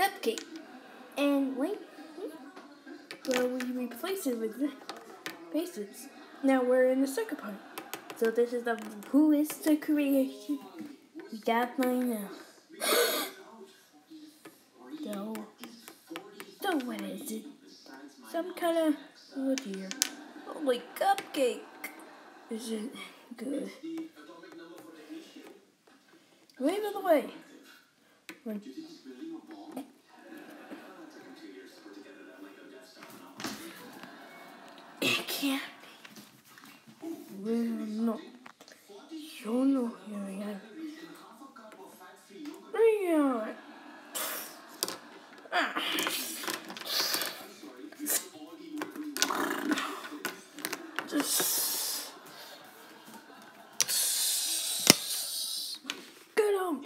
cupcake. And wait, well, we replace it with faces. Now we're in the second part. So this is the who is the creation? We got mine now. So what is it? Some kind of, oh dear, holy cupcake. Is it good? Wait by the way. It can't be. We're not. You're not hearing it. Bring on. Get on.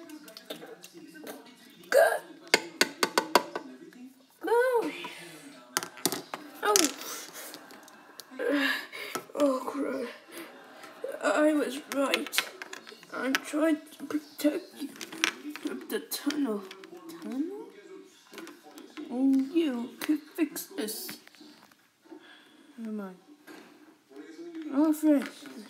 Good. No. Oh. Oh, crap. I was right. I'm trying to protect you from the tunnel. Tunnel? And you could fix this. Never mind. I'm afraid.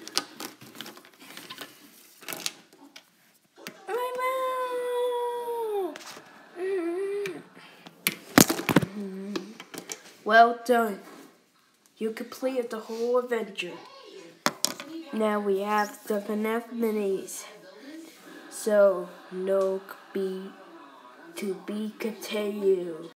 Well done. You completed the whole adventure. Now we have the FNAF minis. So, no to be continued.